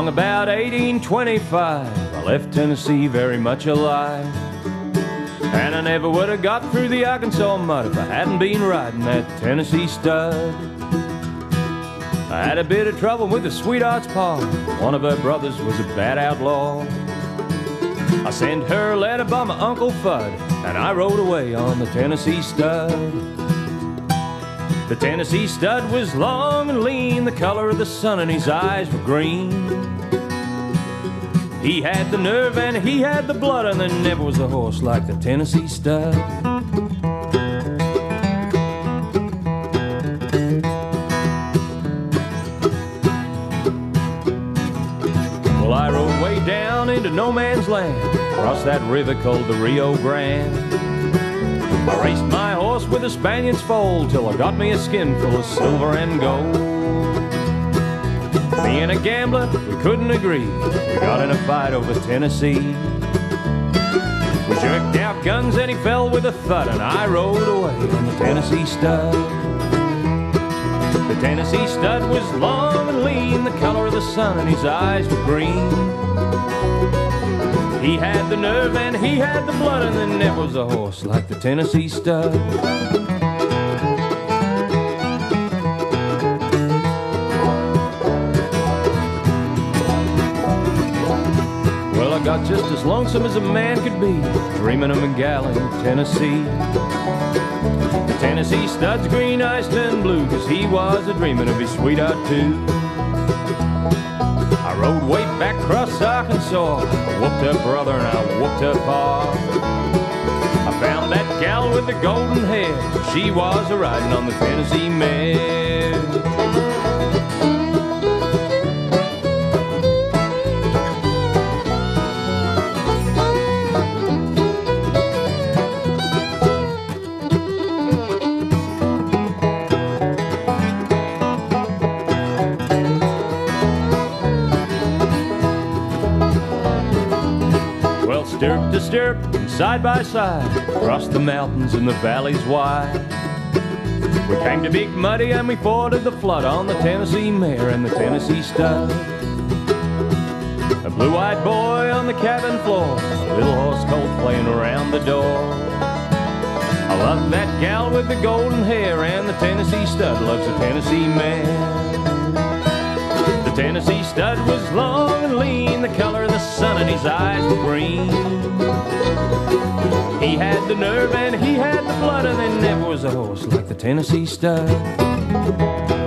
about 1825, I left Tennessee very much alive. And I never would have got through the Arkansas mud if I hadn't been riding that Tennessee stud. I had a bit of trouble with the sweetheart's pa. One of her brothers was a bad outlaw. I sent her a letter by my Uncle Fudd, and I rode away on the Tennessee stud. The Tennessee stud was long and lean, the color of the sun, and his eyes were green. He had the nerve and he had the blood, and there never was a horse like the Tennessee stud. Well, I rode way down into no man's land, across that river called the Rio Grande. I raced my horse with a Spaniard's foal till I got me a skin full of silver and gold. Me and a gambler, we couldn't agree. We got in a fight over Tennessee. We jerked out guns and he fell with a thud, and I rode away on the Tennessee stud. The Tennessee stud was long and lean, the color of the sun, and his eyes were green. He had the nerve and he had the blood, and there never was a horse like the Tennessee stud. Well, I got just as lonesome as a man could be, dreaming of Miguel in Tennessee. The Tennessee stud's green eyes turned blue, 'cause he was a-dreaming of his sweetheart too. I rode way back across Arkansas, I whooped her brother and I whooped her pa. I found that gal with the golden hair, she was a-riding on the Tennessee mare. Stirrup to stirrup, and side by side, across the mountains and the valleys wide. We came to Big Muddy and we forded the flood on the Tennessee mare and the Tennessee stud. A blue-eyed boy on the cabin floor, a little horse colt playing around the door. I love that gal with the golden hair, and the Tennessee stud loves the Tennessee mare. The Tennessee stud was long and lean, the color of the sun, and his eyes were green. He had the nerve and he had the blood, and there never was a horse like the Tennessee stud.